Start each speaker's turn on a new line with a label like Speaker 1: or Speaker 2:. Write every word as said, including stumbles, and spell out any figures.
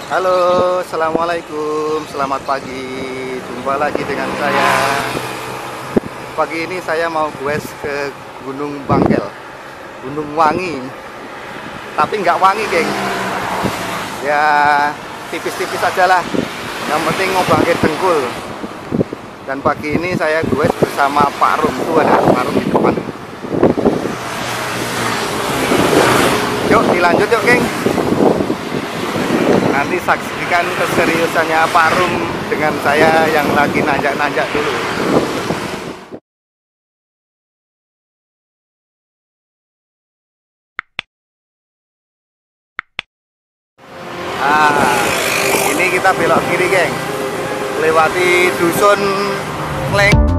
Speaker 1: Halo, assalamualaikum, selamat pagi. Jumpa lagi dengan saya. Pagi ini saya mau goes ke Gunung Bangkel, Gunung Wangi. Tapi nggak wangi, geng. Ya tipis-tipis aja lah. Yang penting ngobangke dengkul. Dan pagi ini saya goes bersama Pak Rum. Tuh ada Pak Rum di depan. Yuk dilanjut yuk, geng. Nanti saksikan keseriusannya Pak Rum dengan saya yang lagi nanjak-nanjak dulu. Nah, ini kita belok kiri, geng. Lewati dusun Kleng.